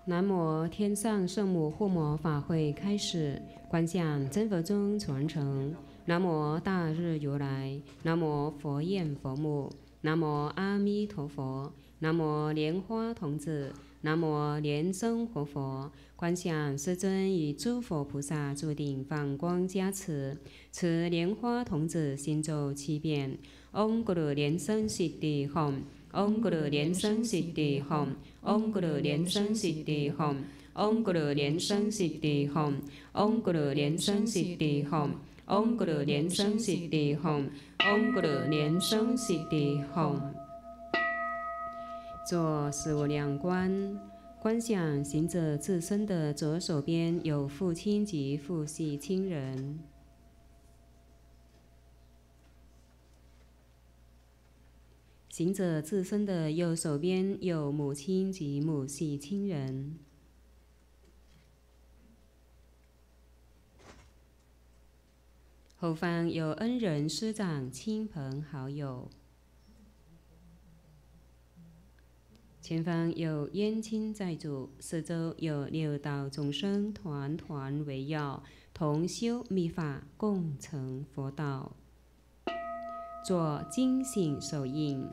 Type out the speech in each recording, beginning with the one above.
南无天上圣母护摩法会开始，观想真佛宗传承。南无大日如来，南无佛焰佛母，南无阿弥陀佛，南无莲花童子，南无莲生活佛。观想世尊与诸佛菩萨注定放光加持，持莲花童子心咒7遍。唵咕噜莲生悉地吽，唵咕噜莲生悉地吽，唵咕噜莲生悉地吽，唵咕噜莲生悉地吽，唵咕噜莲生悉地吽，唵咕噜莲生悉地吽，唵咕噜莲生悉地吽。做四无量观，观想行者自身的左手边有父亲及父系亲人。行者自身的右手边有母亲及母系亲人。后方有恩人、师长、亲朋好友。前方有冤亲债主，四周有六道众生团团围绕，同修密法，共成佛道。做精信手印，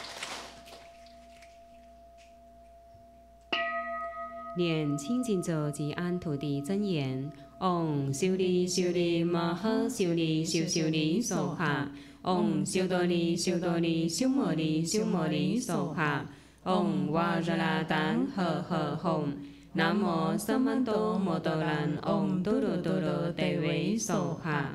念清净咒及安土地真言：唵修利修利摩诃修利修修利娑哈，唵修多利修多利修摩利修摩利娑哈，唵哇热那丹呵呵吽，南无萨曼多摩多兰，唵多罗多罗得维娑哈。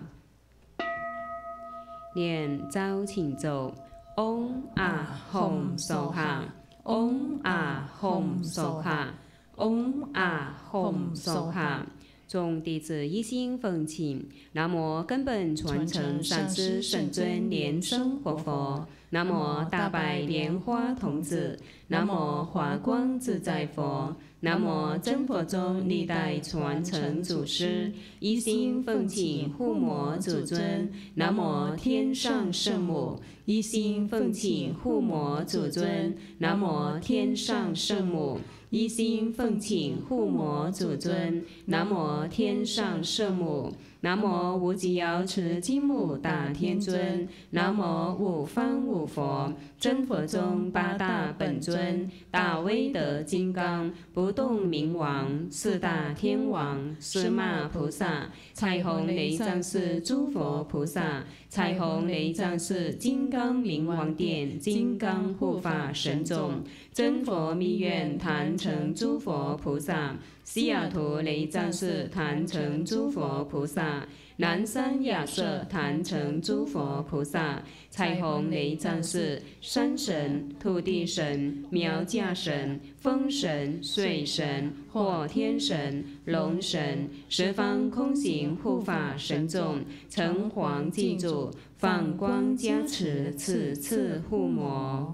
念招请咒：唵啊吽娑哈，唵啊吽娑哈，唵啊吽娑哈。众弟子一心奉请，南无根本传承上师圣尊莲生活佛，南无大白莲花童子，南无华光自在佛，南无真佛宗历代传承祖师，一心奉请护摩祖尊，南无天上圣母，一心奉请护摩祖尊，南无天上圣母，一心奉请护摩祖尊，南无天上圣母，南无无极瑶池金木大天尊，南无五方五佛，真佛宗八大本尊，大威德金刚不动明王，四大天王，司马菩萨，彩虹雷藏寺诸佛菩萨，彩虹雷藏寺金刚明王殿金刚护法神众，真佛密院坛城诸佛菩萨，西雅图雷藏寺坛城诸佛菩萨，南山亚舍坛城诸佛菩萨，彩虹雷藏寺山神、土地神、苗架神、风神、水神、火天神、龙神，十方空行护法神众，城隍祭祖，放光加持，此次护摩。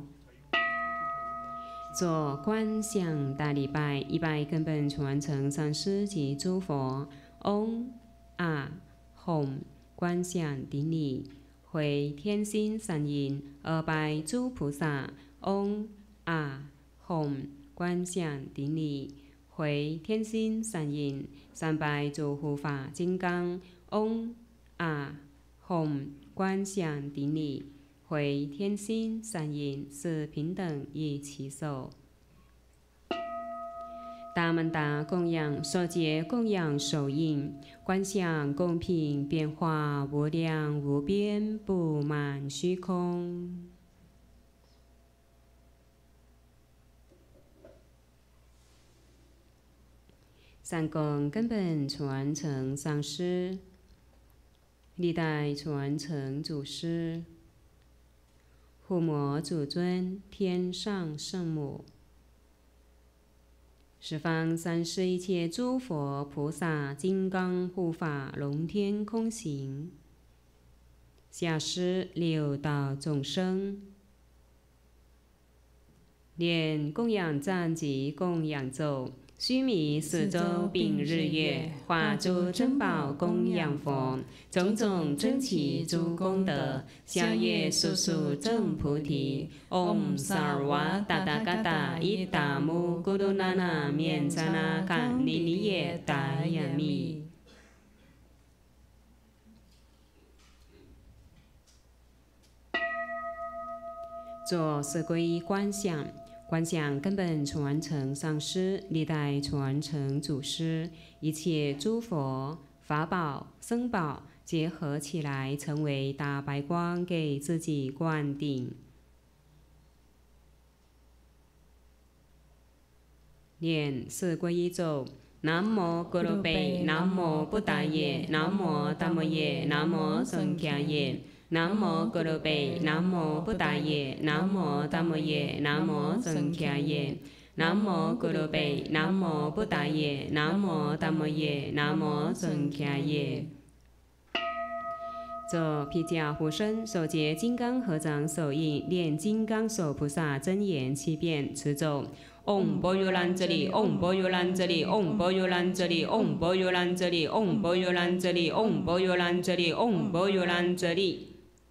做观想大礼拜，一拜根本传承上师及诸佛。唵啊吽，观想顶礼，回天心善印，二拜诸菩萨。唵啊吽，观想顶礼，回天心善印，三拜诸护法金刚。唵啊吽，观想顶礼，回天心善印，是平等一起手。大门大供养，手结供养手印，观想公平变化无量无边，布满虚空。三供根本传承上师，历代传承祖师，护摩祖尊天上圣母，十方三世一切诸佛菩萨金刚护法龙天空行，下施六道众生，念供养赞及供养咒， 须弥四周并日月，化诸珍宝供养佛。种种珍奇诸功德，消业速速证菩提。Om Sarva Tathagata Itamu Gurunana Mienzana Kan Niniye Dayami。做四皈依观想。观想根本传承上师，历代传承祖师，一切诸佛法宝僧宝结合起来，成为大白光，给自己灌顶。念四皈依咒：南无咕噜贝，南无布达耶，南无达摩耶，南无僧伽耶。南无咕噜贝，南无布达耶，南无达摩耶，南无僧伽耶。南无咕噜贝，南无布达耶，南无达摩耶，南无僧伽耶。做披甲护身，手结金刚合掌手印，念金刚手菩萨真言7遍，持咒。Om Boyolanjali Om Boyolanjali Om Boyolanjali Om Boyolanjali Om Boyolanjali Om Boyolanjali Om Boyolanjali。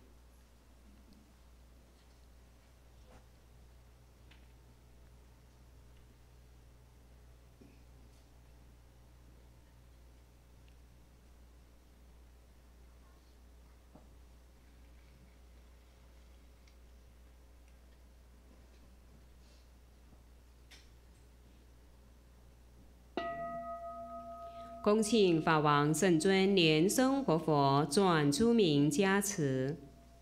恭请法王圣尊莲生活佛转出名加持。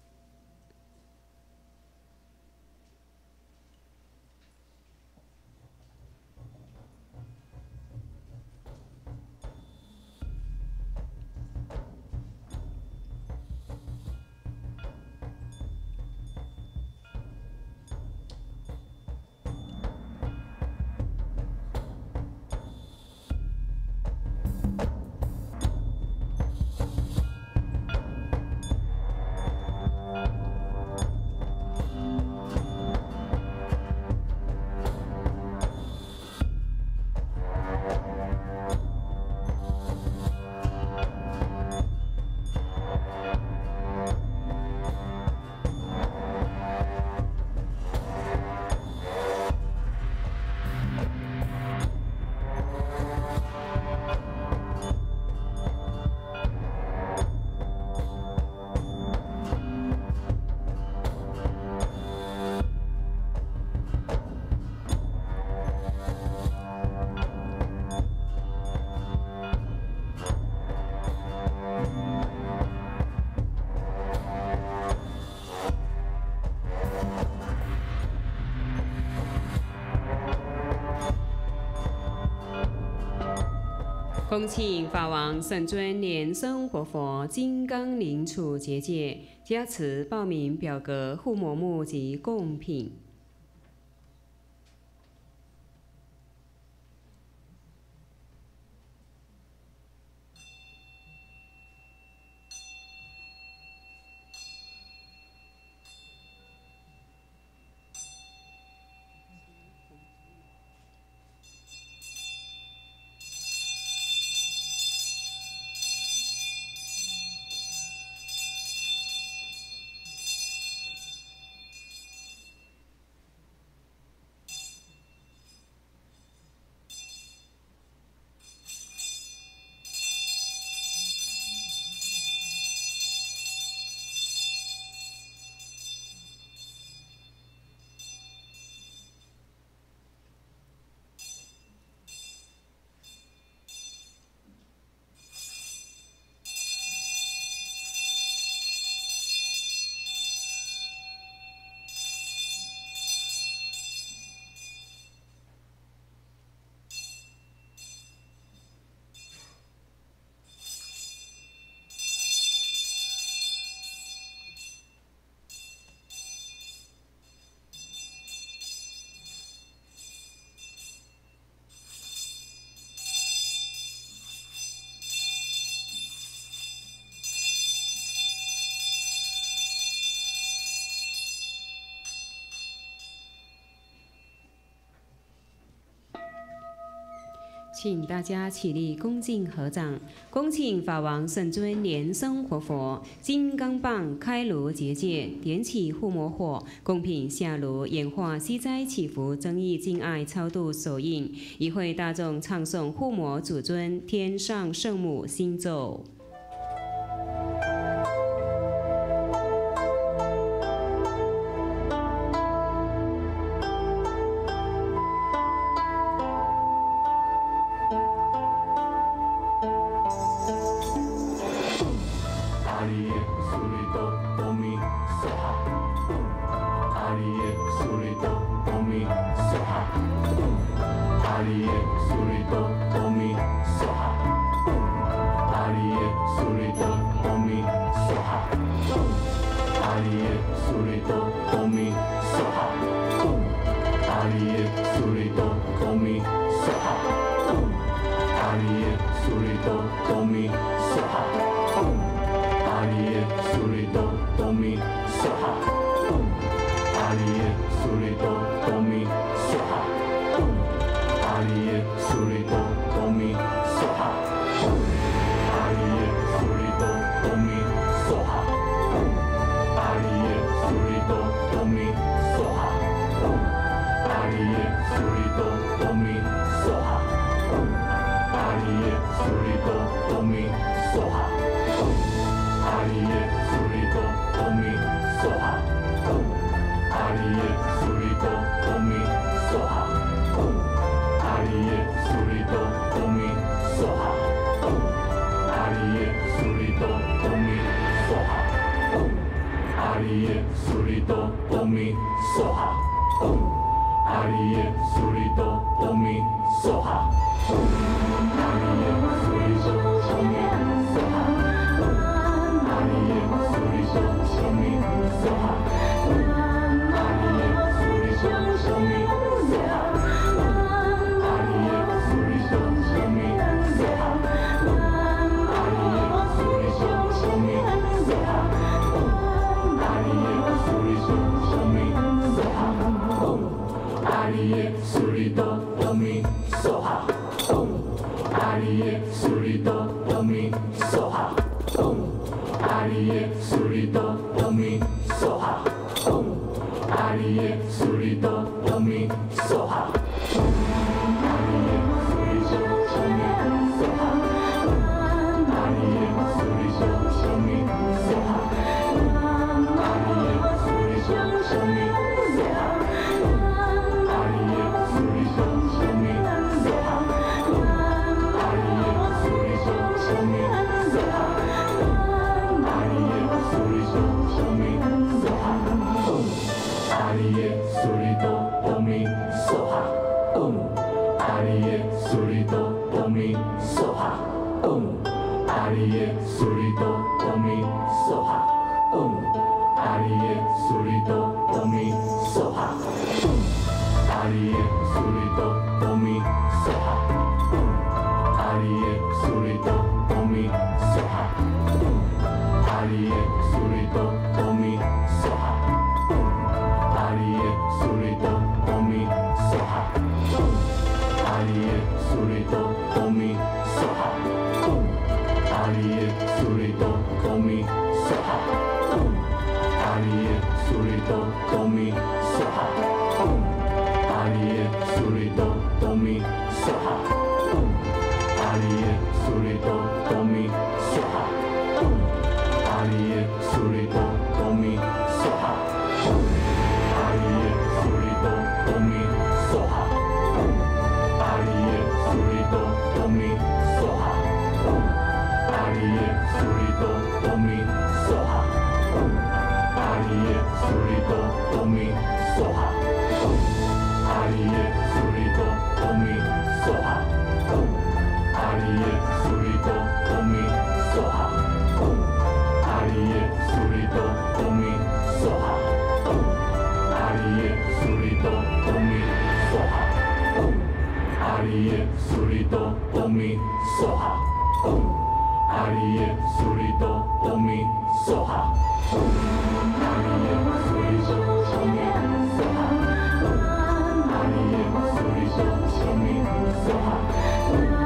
恭请法王圣尊莲生活佛金刚灵处结界加持报名表格、护摩木及贡品。 请大家起立恭敬合掌，恭请法王圣尊莲生活佛金刚棒开炉结界，点起护摩火，供品下炉，演化息灾祈福，增益敬爱超度手印，一会大众唱诵护摩主尊天上圣母心咒。 Soha.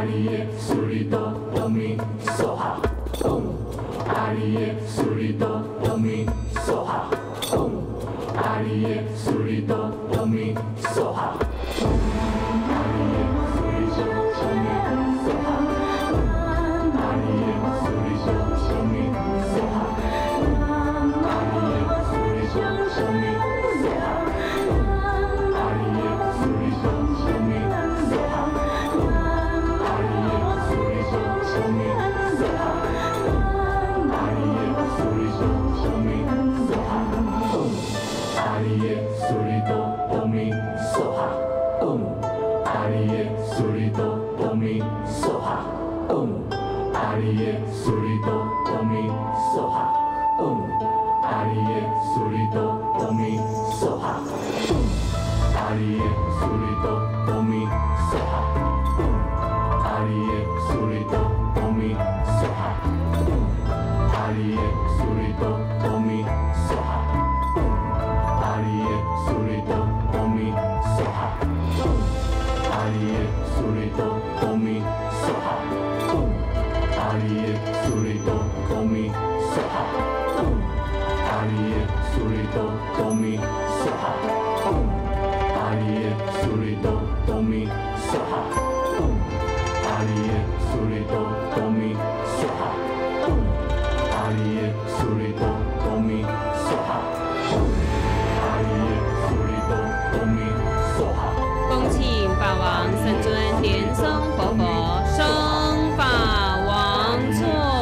阿里耶苏里哆哆咪嗦哈，阿里耶苏里哆哆咪嗦哈，阿里耶苏里哆哆咪嗦哈，阿里耶苏里哆哆咪嗦哈，阿里耶苏里哆哆咪嗦哈，阿里耶苏里哆哆咪嗦哈，阿里耶苏里哆哆咪嗦哈。阿里耶苏里哆哆咪嗦哈，阿里耶苏里哆哆咪嗦哈，阿里耶苏里哆哆咪嗦哈，阿里耶苏里哆哆咪嗦哈，阿里耶苏里哆哆咪嗦哈，阿里耶苏里哆哆咪嗦哈，阿里耶苏里哆哆咪嗦哈。阿里耶苏里哆哆咪嗦哈，阿里耶苏里哆哆咪嗦哈，阿里耶苏里哆哆咪嗦哈，阿里耶苏里哆哆咪嗦哈，阿里耶苏里哆哆咪嗦哈，阿里耶苏里哆哆咪嗦哈，阿里耶苏里哆哆咪嗦哈。 恭请法王圣尊莲松活佛升法王座。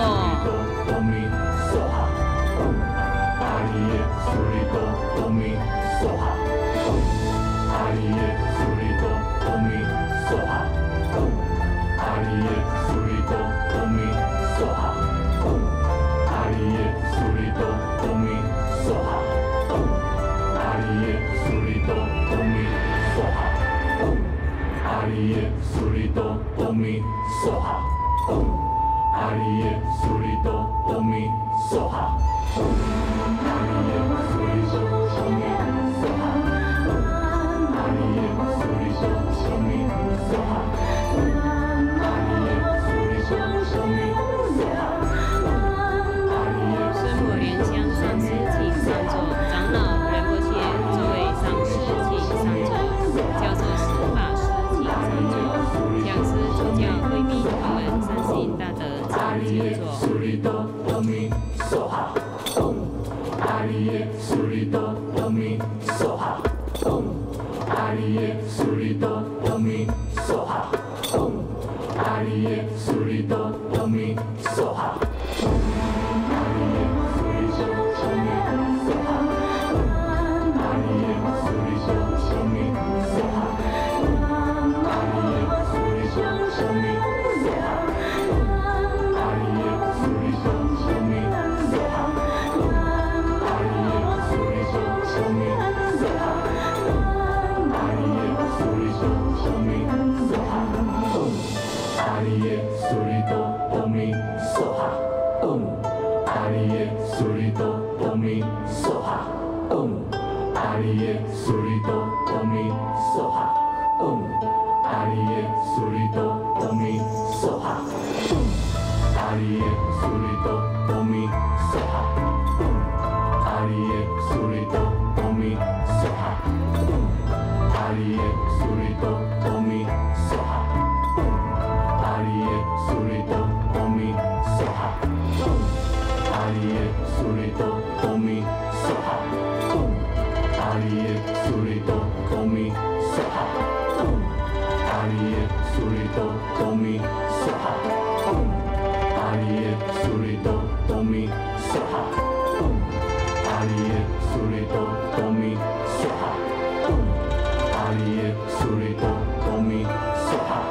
阿里耶苏里哆哆咪嗦哈，阿里耶苏里哆哆咪嗦哈，阿里耶苏里哆哆咪嗦哈，阿里耶苏里哆哆咪嗦哈，阿里耶苏里哆哆咪嗦哈。阿里耶苏里哆哆咪嗦哈，阿里耶苏里哆哆咪嗦哈，阿里耶苏里哆哆咪嗦哈，阿里耶苏里哆哆咪嗦哈，阿里耶苏里哆哆咪嗦哈，阿里耶孙普莲香上师请上座，长老仁波切诸位上师请上座，教授师法师请上座，讲师主教贵宾我们善信大德请就座。 苏里哆哆咪嗦哈，阿里耶苏里哆哆咪嗦哈，阿里耶苏里哆哆咪嗦哈，阿里耶苏里哆哆咪嗦哈，阿里耶苏里哆哆咪嗦哈，阿里耶苏里哆哆咪嗦哈，阿里耶苏里哆哆咪嗦哈。阿里耶苏里哆哆咪嗦哈，阿里耶苏里哆哆咪嗦哈，阿里耶苏里哆哆咪嗦哈，阿里耶苏里哆哆咪嗦哈，阿里耶苏里哆哆咪嗦哈，阿里耶苏里哆哆咪嗦哈，阿里耶苏里哆哆咪嗦哈。阿里耶苏里哆哆咪嗦哈，阿里耶苏里哆哆咪嗦哈，阿里耶苏里哆哆咪嗦哈，阿里耶苏里哆哆咪嗦哈，阿里耶苏里哆哆咪嗦哈，阿里耶苏里哆哆咪嗦哈，阿里耶苏里哆哆咪嗦哈。阿里耶苏里哆哆咪嗦哈，阿里耶苏里哆哆咪嗦哈，阿里耶苏里哆哆咪嗦哈。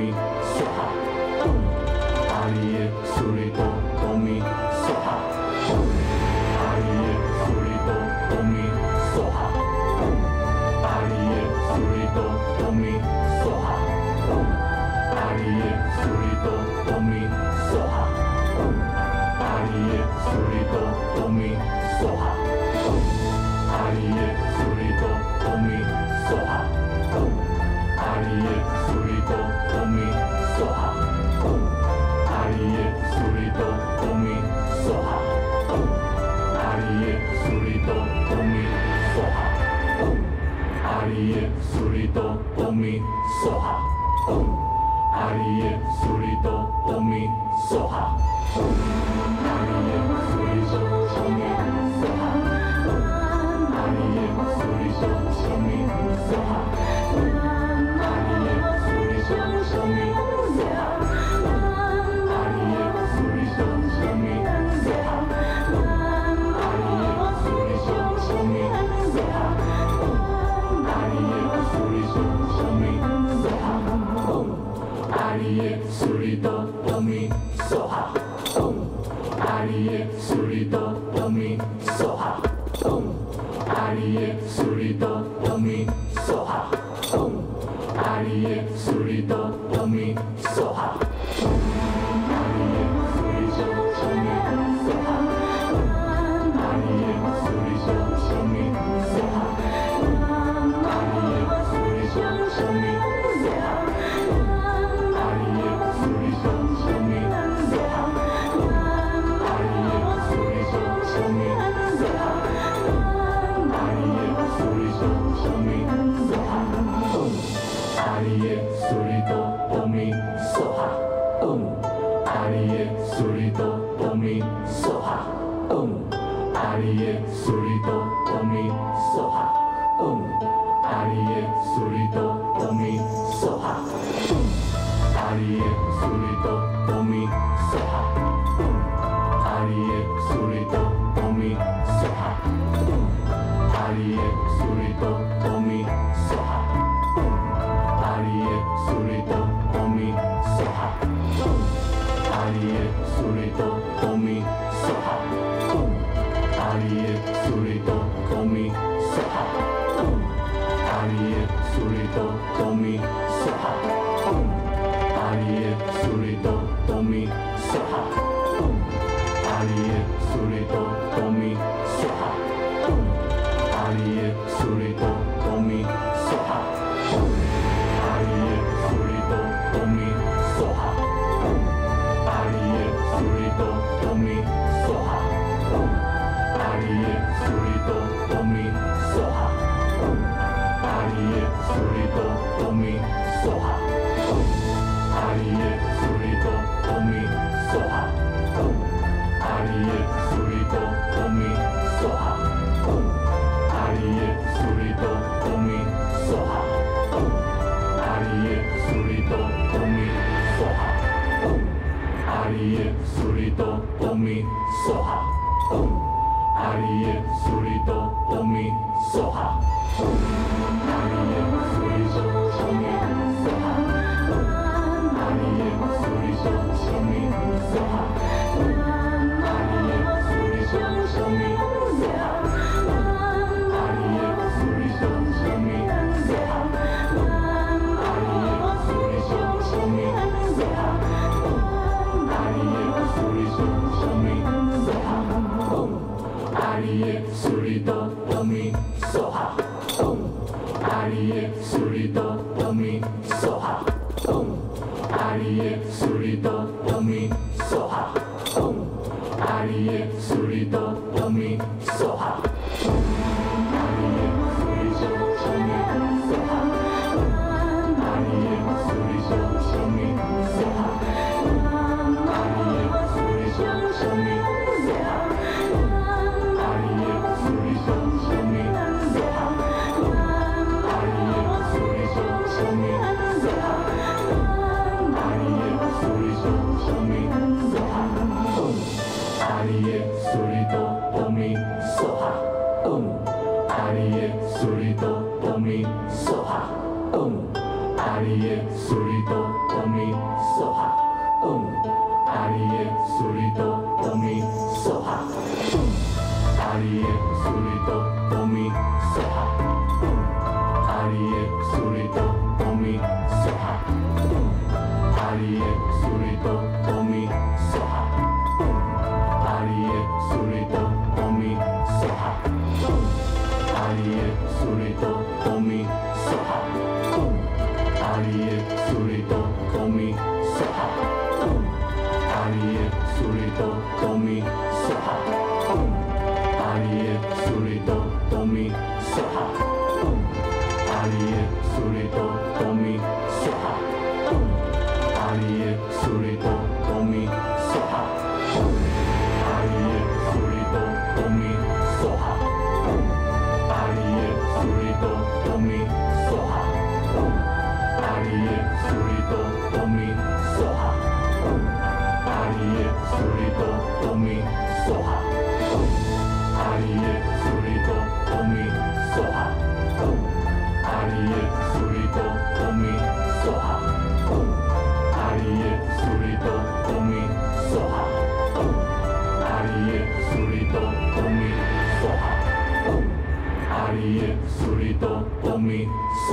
苏利多哆咪梭哈，阿里耶苏利多哆咪梭哈，阿里耶苏利多哆咪梭哈，阿里耶苏利多哆咪梭哈，阿里耶苏利多哆咪梭哈，阿里耶苏利多哆咪梭哈，阿里耶苏利多哆咪梭哈。阿里耶苏利多哆咪梭哈，阿里耶苏利多哆咪梭哈，阿里耶苏利多哆咪梭哈，阿里耶苏利多哆咪梭哈，阿里耶苏利多哆咪梭哈，阿里耶苏利多哆咪梭哈，阿里耶苏利多哆咪梭哈。阿里耶苏利多哆咪梭哈，阿里耶苏利多哆咪梭哈，阿里耶苏利多哆咪梭哈，阿里耶苏利多哆咪梭哈，阿里耶苏利多哆咪梭哈，阿里耶苏利多哆咪梭哈，阿里耶苏利多哆咪梭哈。阿里耶苏利多哆咪梭哈，阿里耶苏利多哆咪梭哈，阿里耶苏利多哆咪梭哈，阿里耶苏利多哆咪梭哈，阿里耶苏利多哆咪梭哈，阿里耶苏利多哆咪梭哈，阿里耶苏利多哆咪梭哈。阿里耶苏利多哆咪梭哈，阿里耶苏利多哆咪梭哈，阿里耶苏利多哆咪梭哈，阿里耶苏利多哆咪梭哈，阿里耶苏利多哆咪梭哈，阿里耶苏利多哆咪梭哈，阿里耶苏利多哆咪梭哈。阿里耶苏利多哆咪梭哈，阿里耶苏利多哆咪梭哈，阿里耶苏利多哆咪梭哈，阿里耶苏利多哆咪梭哈，阿里耶苏利多哆咪梭哈，阿里耶苏利多哆咪梭哈，阿里耶苏利多哆咪梭哈。阿里耶苏利多哆咪梭哈，阿里耶苏利多哆咪梭哈，阿里耶苏利多哆咪梭哈，阿里耶苏利多哆咪梭哈，阿里耶苏利多哆咪梭哈，阿里耶苏利多哆咪梭哈，阿里耶苏利多哆咪梭哈。阿里耶苏利多哆咪梭哈，阿里耶苏利多哆咪梭哈，阿里耶苏利多哆咪梭哈，阿里耶苏利多哆咪梭哈，阿里耶苏利多哆咪梭哈，阿里耶苏利多哆咪梭哈，阿里耶苏利多哆咪梭哈。阿里耶苏利多哆咪梭哈，阿里耶苏利多哆咪梭哈，阿里耶苏利多哆咪梭哈，阿里耶苏利多哆咪梭哈，阿里耶苏利多哆咪梭哈，阿里耶苏利多哆咪梭哈，阿里耶苏利多哆咪梭哈。阿里耶苏利多哆咪梭哈，阿里耶苏利多哆咪梭哈，阿里耶苏利多哆咪梭哈，阿里耶苏利多哆咪梭哈，阿里耶苏利多哆咪梭哈，阿里耶苏利多哆咪梭哈，阿里耶苏利多哆咪梭哈。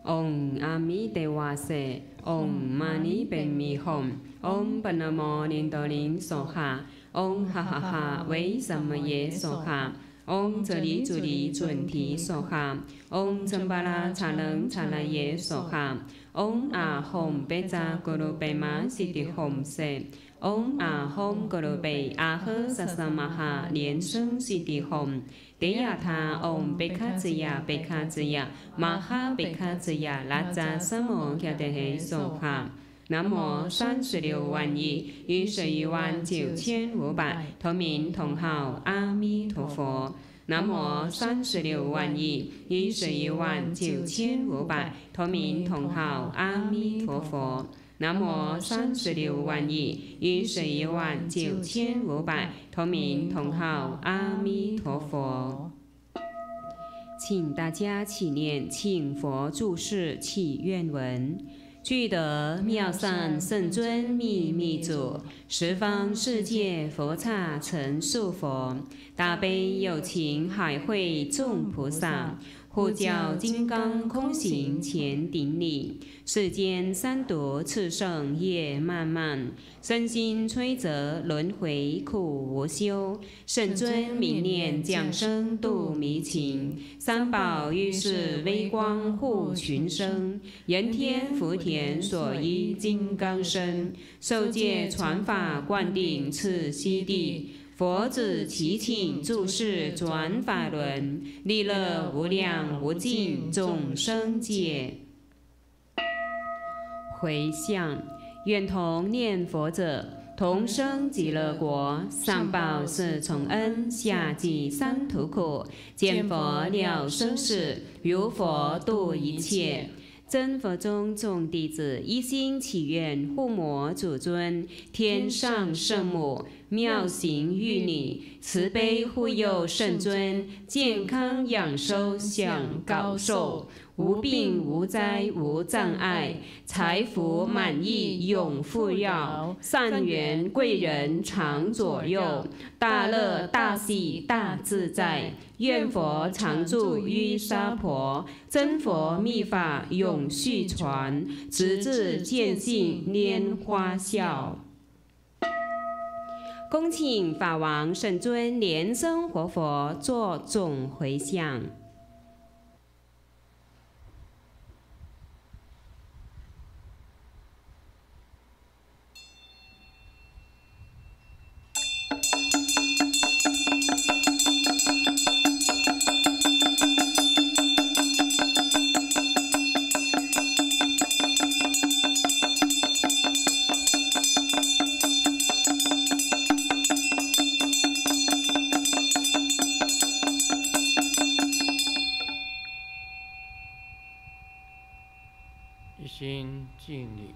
Om Amidevase Om Mani Padme Hum Om Pranamo Nidoling Soha Om Ha Ha Ha Vei Samaye Soha Om 这里主力准提梭哈，Om 真巴拉查能查拉耶梭哈，Om 阿吽贝扎咕噜贝玛西迪吽塞，Om 阿吽咕噜贝阿呵萨萨玛哈连生西迪吽，迪亚他 Om 贝卡兹亚贝卡兹亚，玛哈贝卡兹亚拉扎萨摩卡德黑梭哈。南无36万亿与11万9500同名同号阿弥陀佛。南无36万亿与11万9500同名同号阿弥陀佛。南无36万亿与11万9500同名同号阿弥陀佛。请大家起念请佛注释祈愿文。具德妙善圣尊秘密主，十方世界佛刹成数佛，大悲有情海会众菩萨，护教金刚空行前顶礼，世间三毒炽盛业漫漫，身心摧折轮回苦无休。圣尊明念降生度迷情，三宝御世微光护群生，人天福田所依金刚身，受戒传法灌顶次悉地。佛子祈请注释转法轮，利乐无量无尽众生界。回向，愿同念佛者，同生极乐国，上报四重恩，下济三途苦。见佛了生死，如佛度一切。真佛中众弟子一心祈愿护摩祖尊，天上圣母妙行玉女，慈悲护佑圣尊，健康养寿享高寿，无病无灾无障碍，财福满溢永富饶，善缘贵人常左右，大乐大喜大自在。愿佛常住于沙婆，真佛密法永续传，直至见性拈花笑。恭请法王圣尊莲生活佛作总回向。 一心敬礼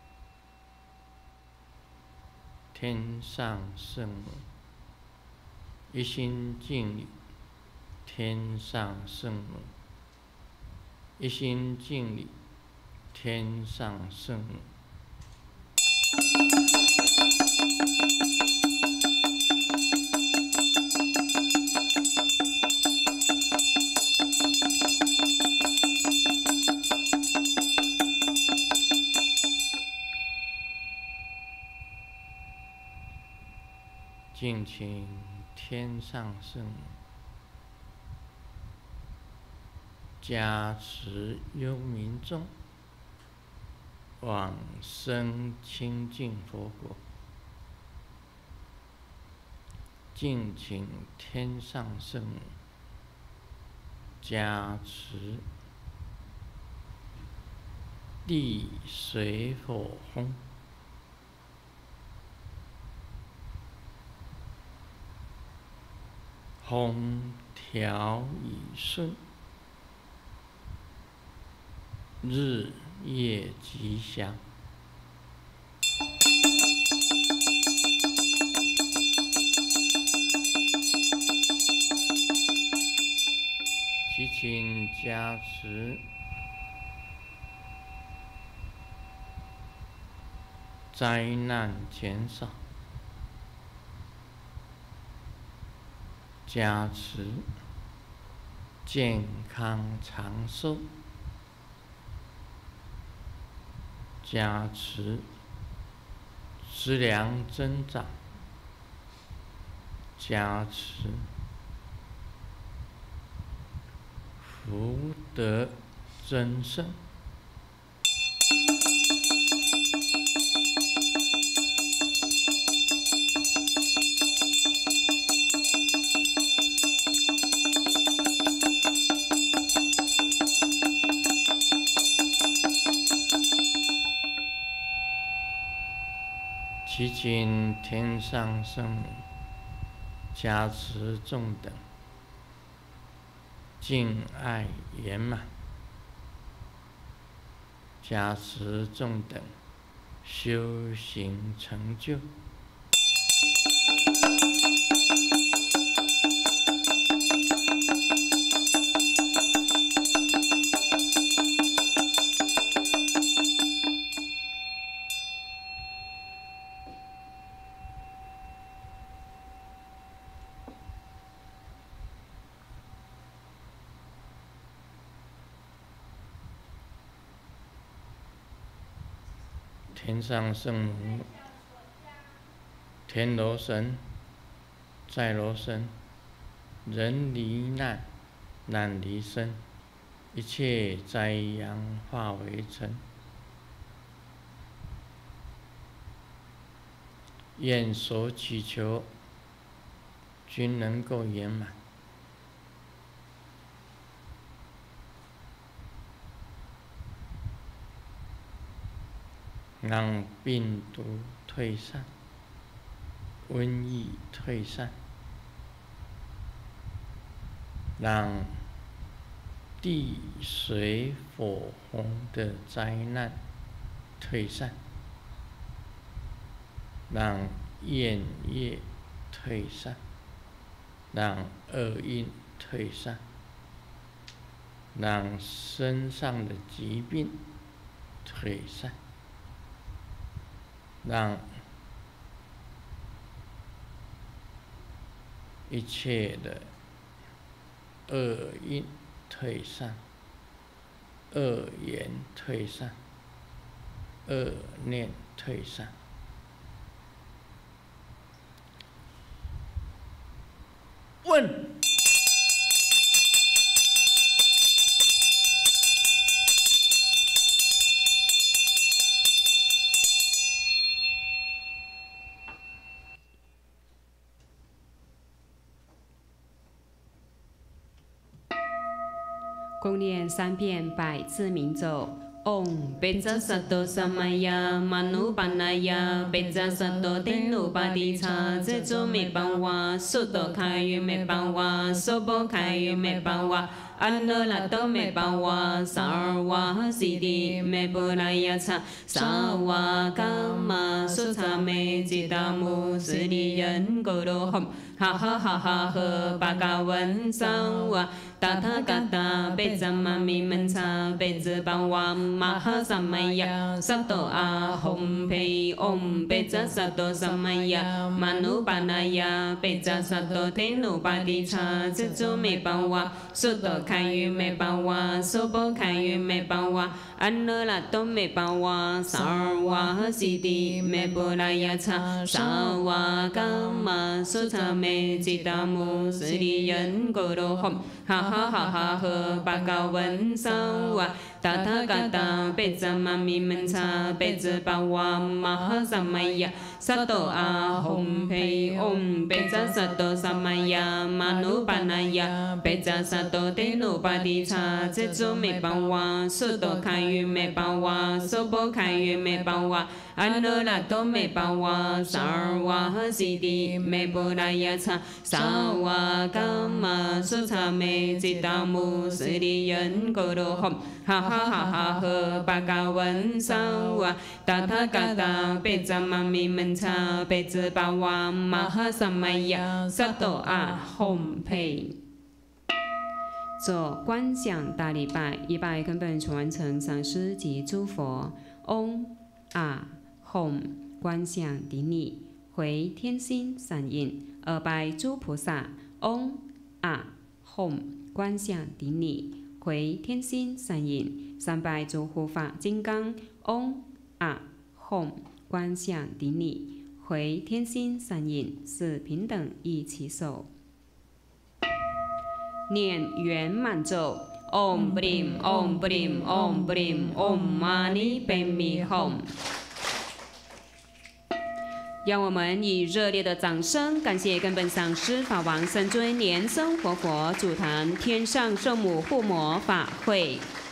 天上圣母，一心敬礼天上圣母，一心敬礼天上圣母。敬请天上圣母加持幽冥众往生清净佛国。敬请天上圣母加持地水火风风调雨顺，日夜吉祥。祈请加持灾难减少，加持健康长寿， 加持，资粮增长，加持，福德增盛。祈请天上圣母加持众等敬爱圆满，加持众等修行成就。天上圣母、天罗神、在罗神，人离难，难离身，一切灾殃化为尘。愿所祈求均能够圆满。让病毒退散，瘟疫退散，让地水火风的灾难退散，让怨业退散，让恶运退散，让身上的疾病退散，让一切的恶因退散，恶言退散，恶念退散。问。 共念3遍百字明咒。Om Beja Sato Samaya Manupanaya Beja Sato Tenupadicha Zejo Mebawa Soto Kayu Mebawa Sobo Kayu Mebawa Anolato Mebawa Sarwa Siddhi Mebulayacha Sawa Kama Sutame Jitamu Sriyan Guru Hom Ha ha ha ha ha Bhagavan Sawa Tathagata Bejamami Mancha Bejabawa Mahasamaya Sato Ahom Pei Om Beja Sato Samaya Manupanaya Beja Sato Tenupadicha Zejo Mebawa Soto Kayu Mebawa Sobo Kayu Mebawa Anolato Mebawa Sarwa Siddhi Mebulayacha Sawa Kama Sutame Jitamu Sriyan Guru Hom Ha ha ha ha ha Bhagavan Sawa Tathagata Bejamami Mancha Bejabawa Mahasamaya Sato Ahom Pei Om Beja Sato Samaya Manupanaya Beja Sato Tenupadicha Zejo Mebawa Soto Kayu Mebawa Sobo Kayu Mebawa Anolato Mebawa Sarwa Siddhi Mebulayacha Sawa Kama Sutame Jitamu Sriyan Guru Hom Ha ha ha ha ha Bhagavan Sawa Tathagata Bejamami Mancha Bejabawa Mahasamaya Sato Ahom Pei。做观想大礼拜，一拜根本全完成上师及诸佛。Om Hom 观想顶礼，回天心善印。2拜诸菩萨。Om Hom 观想顶礼，回天心善印。3拜诸护法金刚。Om 啊吽观想顶礼，回天心三印，是平等一起手。念圆满咒。Om Brim Om Brim Om Brim Om Mani Padme Hum。让我们以热烈的掌声，感谢根本上师法王圣尊莲生活佛主坛天上圣母护摩法会。